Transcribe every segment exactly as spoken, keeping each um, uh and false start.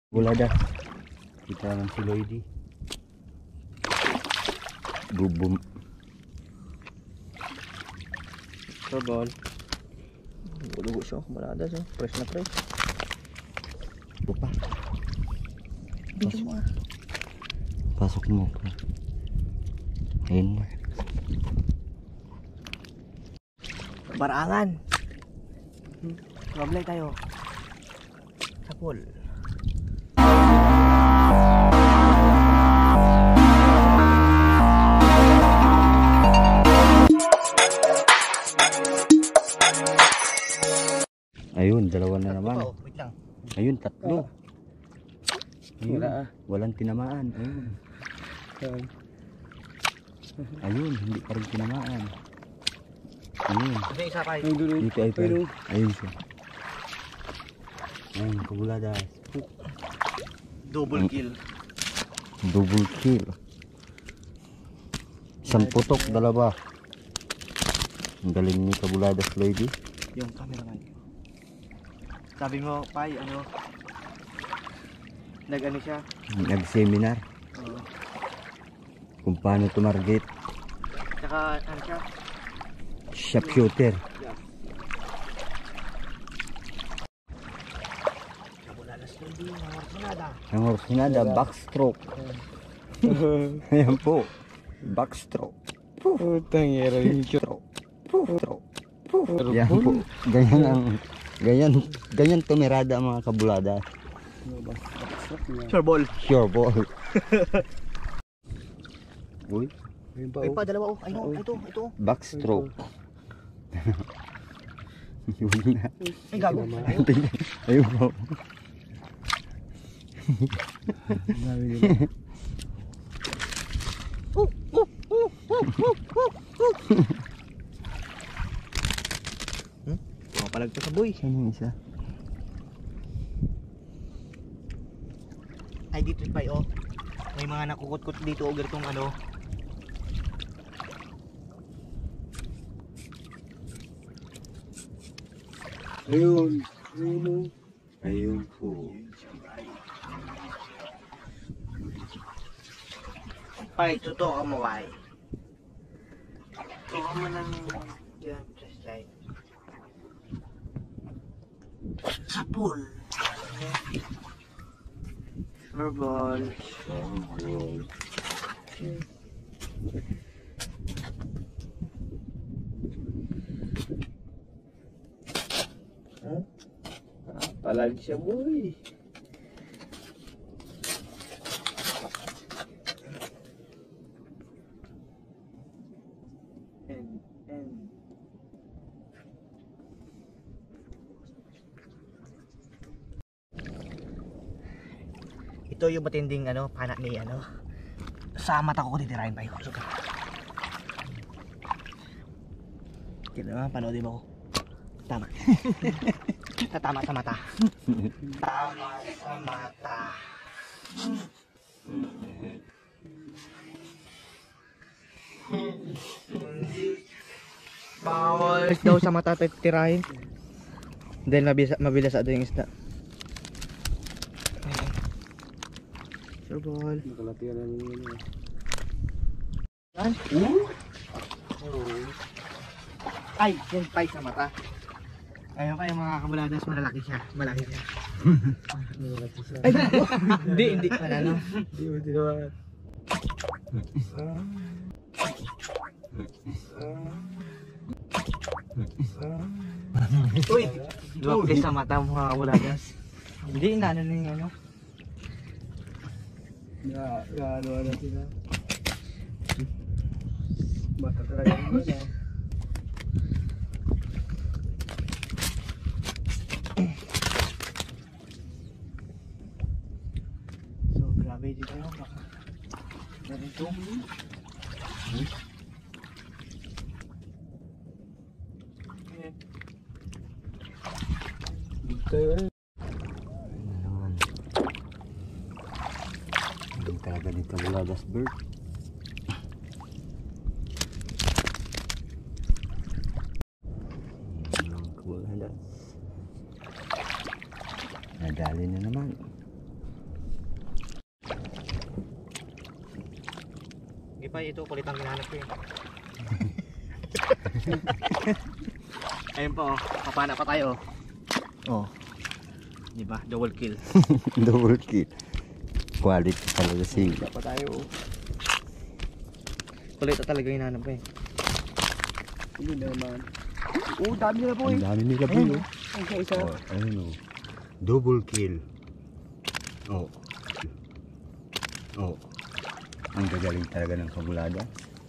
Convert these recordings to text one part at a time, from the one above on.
Buladas. Kita ng si Lloydie. Bubum. Robol. Dugo siya. Buladas. Oh. Fresh na fresh. Lupa. Video mo ah. Pasok mo. Ayun na. Barangan. Problem tayo. Sa pool. Ayun, dalawa na naman. Oh, wait lang. Ayun, tatlo. Ayun, Wala ah. walang tinamaan. Ayun. Ayun, hindi pa rin tinamaan. Ayun. Ito yung isa pa. Dito ay pa. Ayun siya. Ayun, kabuladas. Double kill. Double kill. Isang putok, dalawa. Ang galing ni kabuladas, lady. Yung cameraman. Sabi mo, Pai, ano? Nag-ano siya? Nag-seminar Oo. kung paano tumarget. Tsaka, ano siya? Sharpshooter. Yeah. Kabuladas lady, mga orsinada. Ang orsinada, backstroke. Ayan po. Backstroke. Putang ira yung Stroke. Stroke. Yan po. Ganyan ang ganyan ganyan tumirada ang mga kabulada. Sure ball. Sure ball. Uy, Ay pa, dalawa oh. Ay no, ito, ito. backstroke. Yun na. Ay gago. Ayun po. Hmm? Pumapalag to sa boy. Saan yung isa? Ay dito pa oh. May mga nakukut-kut dito o ganitong ano. Ayun. Ayun. Ayun po. Pai, totoo ka mo Pai. Totoo mo ng yan, flashlight. Sa pool. Verbal. Huh? Ah, palagi siya boy. And, and. Ito yung matinding ano, pana ni ano. Sa mata ko titirahin pa yun. Suka. Kaya naman, panoodin mo ko. Tama. Tama sa mata. Tama sa mata. Bawal daw sa mata titirahin. Dahil mabilis, mabilis sa yung isda. Sure ball. Nakalatiyan na nyo. Yan. Ay, yan pay sa mata. Ayun pa yung mga kabuladas, malaki siya. Malaki siya. Ay, hindi, hindi. Ano? Hindi, hindi naman. Uy! Dua place sa mata mga kabuladas. Hindi, inaano na yung ano. Ya, ya, ano ano sila. Bata talaga yun eh. So, grabe dito yun. Ganito. Dito yun. Talaga dito kabuladas bird. Kabuladas. Nadali na naman. Hindi pa, ito kulit ang hinahanap ko yun. Ayun po, oh. Kapana pa tayo. Oh. Di ba? Double kill. Double kill. Quality talaga si. Wala pa tayo. Oh. Kulit na talaga yung hinahanap ko eh. Hindi naman. Oh, dami nila po eh. Ang dami nila po. Ayun, oh. Ang isa-isa. Oh, ayun oh. Double kill. Oh. Oh. Ang gagaling talaga ng kabulada.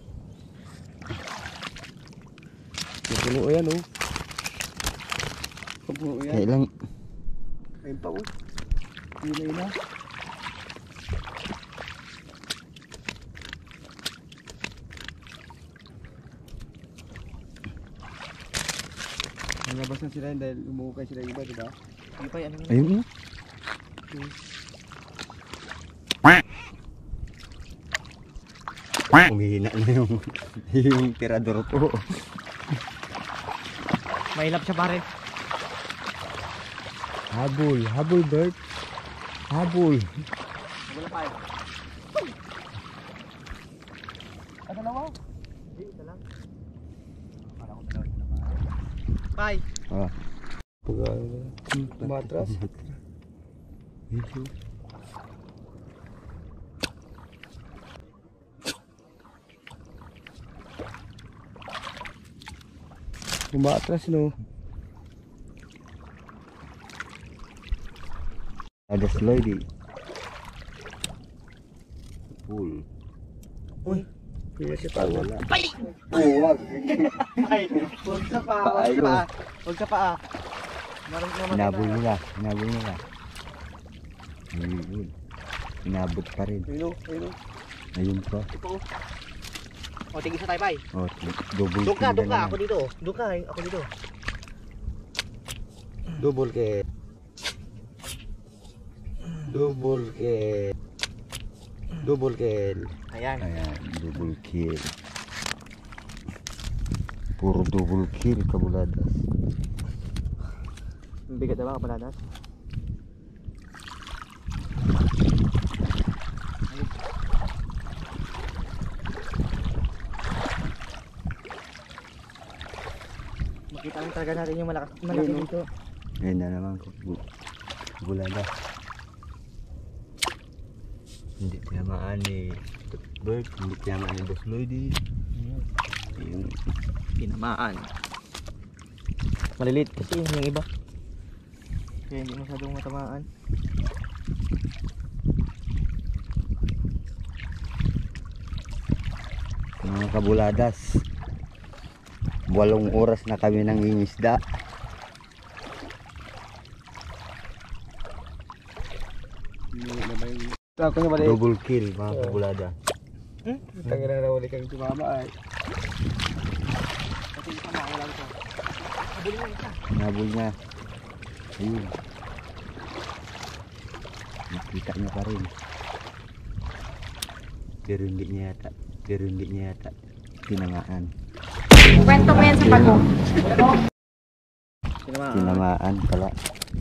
Puno yan oh. Puno yan. Kailang Ayun pa oh. Hilay na. Nalabas na sila dahil umuukay sila iba, di ba? Hindi pa, ano na. ayun oh. Umihina na yung yung tirador ko. Mahilap siya pare. Habol, habol bird. Habol. Wala pa eh. Ah, dalawa? Hindi, isa lang. Para ko dalawa na ba? Bye. Ah. Matras. Umatras no. Ada slide. Full. Uy. Kaya siya pa wala. Ay! Huwag sa pa, huwag sa pa. Huwag sa pa. Marang naman Hinabol nila, hinabol nila. Ayun. Inabot pa rin. Ayun o, ayun o. Ayun pa. Ito oh. O, tigil sa tayo, bye. Oh, double Doon ka, kill doon na ka. Ako naman. dito. Doon ka, eh. Ako dito. Double kill. Double kill. Double kill. Ayan. Ayan, double kill. Puro double kill kabuladas. Bigat na ba kapaladas? Makita lang talaga natin yung malakas, malaki Yun, oh. dito. Ayun na naman kabuladas. Hindi tinamaan ni Bird, hindi tinamaan ni Boss Lloydie. Ayun. Tinamaan. Maliliit kasi yung iba. Kaya hindi masyadong matamaan. Mga kabuladas, walong oras na kami nang ingisda. Ako na balik. Double kill mga kabulada. Hmm? Tangin na nawali kang tumama ay. Kasi isa mo, wala ito. Habulin lang isa. Nabol niya. Ayun. Nakita niya pa rin. Pero hindi niya yata. Pero hindi niya yata. Tinamaan. Kwento mo yan sa pag Tinamaan. Tinamaan pala.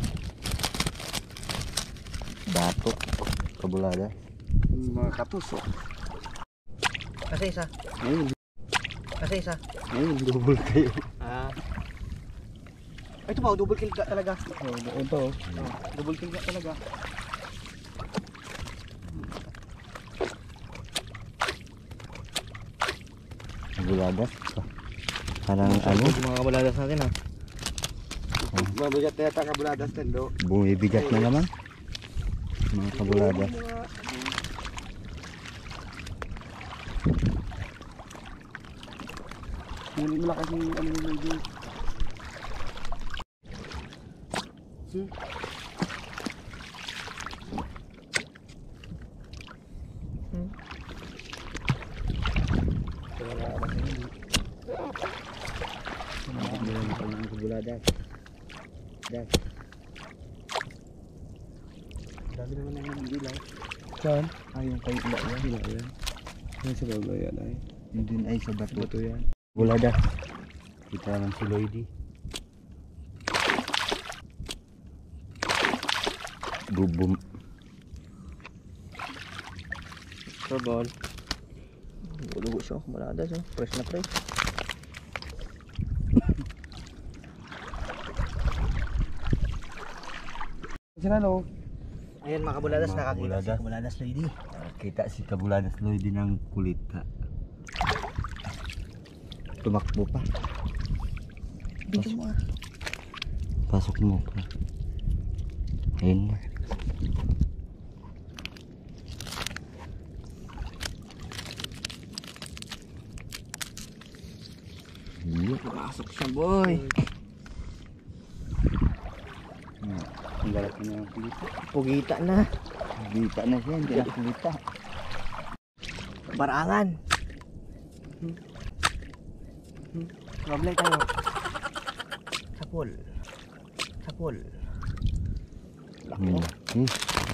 Batok. Kabulada. Mga katusok. Kasi isa. Ayun. Kasi isa. Ayun. Double kayo. Ah. Ay, ito pa, oh, double kill ka talaga. Oh, ito. Oh, double kill ka talaga. Kabulada. Parang ano. Yung mga kabaladas natin ha. Mabigat na yata kabuladas tendo. Bumibigat na naman. Mga kabulada. Hindi malakas yung ano yung video. Mga kabulada. Das. Dami naman na yung ilaw. Saan? Ah, yung kayo iba yan. Ilaw yan. Yan sa baba yan ay. Yun din ay sa bato. Bato yan. Bulada. Kita naman si Lloydie. Bubum. Turbol. Lugo siya, kabuladas. Oh. Fresh na fresh. Sila no. Ayan mga kabuladas, Mga nakakita kabuladas. si kabuladas lady. Kita si Kabuladas Lloyd din ng kulit ha. Tumakbo pa. Dito mo ah. Pasok mo pa. Ayun na. Hindi. Pumasok siya boy. Hmm. Ang galat na ng kulita. Pugita na. Kulita na siya, hindi na kulita. Barangan. Mablay tayo. Sapol. Sapol. Laki mo. Hmm.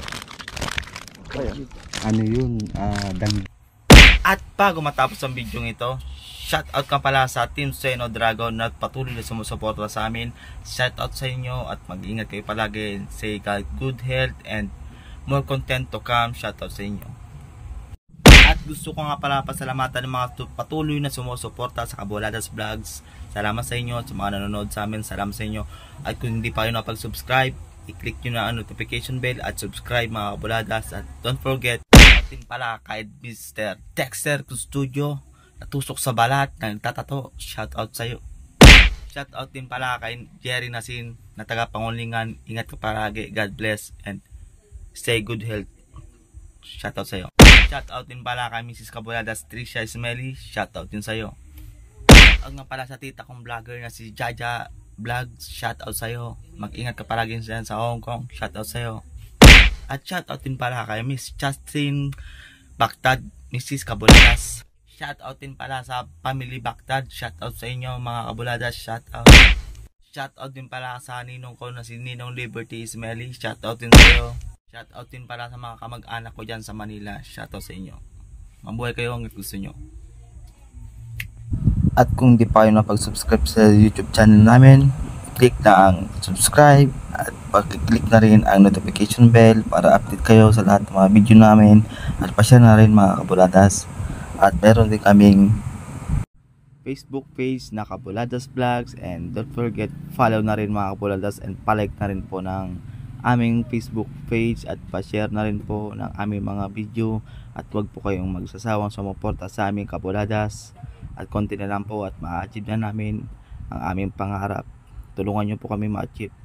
Ano yun? Ah, dang. At bago matapos ang video ito, shout out ka pala sa Team Seno Dragon na patuloy na sumusuporta sa amin. Shout out sa inyo at mag-ingat kayo palagi. Say God good health and more content to come. Shout out sa inyo. At gusto ko nga pala pasalamatan ng mga patuloy na sumusuporta sa Kabuladas Vlogs. Salamat sa inyo, sa mga nanonood sa amin. Salamat sa inyo. At kung hindi pa kayo napag-subscribe, i-click nyo na ang notification bell at subscribe mga Kabuladas. At don't forget, natin pala kahit Mister Dexter Custodio natusok sa balat na nagtatato. Shout out sa iyo. Shout out din pala kay Jerry Nasin na taga Pangulingan. Ingat ka palagi. God bless and stay good health. Shout out sa iyo. Shout out din pala kay Missus Kabuladas Tricia Smelly. Shout out din sa iyo. Shout out nga pala sa tita kong vlogger na si Jaja Vlogs. Shout out sa iyo. Mag-ingat ka palagi dyan sa Hong Kong. Shout out sa iyo. At shout out din pala kay Miss Justin Bactad, Missus Kabuladas. Shout out din pala sa Family Bactad. Shout out sa inyo mga Kabuladas. Shout out. Shout out din pala sa ninong ko na si Ninong Liberty Smelly. Shout out din sa iyo. Shout out din pala sa mga kamag-anak ko dyan sa Manila. Shout out sa inyo. Mabuhay kayo hanggang gusto nyo. At kung di pa kayo napag-subscribe sa YouTube channel namin, click na ang subscribe at pag-click na rin ang notification bell para update kayo sa lahat ng mga video namin at pa-share na rin mga Kabuladas. At meron din kaming Facebook page na Kabuladas Vlogs and don't forget follow na rin mga Kabuladas and palike na rin po ng aming Facebook page at pa-share na rin po ng aming mga video at huwag po kayong magsasawang sumuporta sa aming Kabuladas at konti na lang po at ma-achieve na namin ang aming pangarap. Tulungan nyo po kami ma-achieve.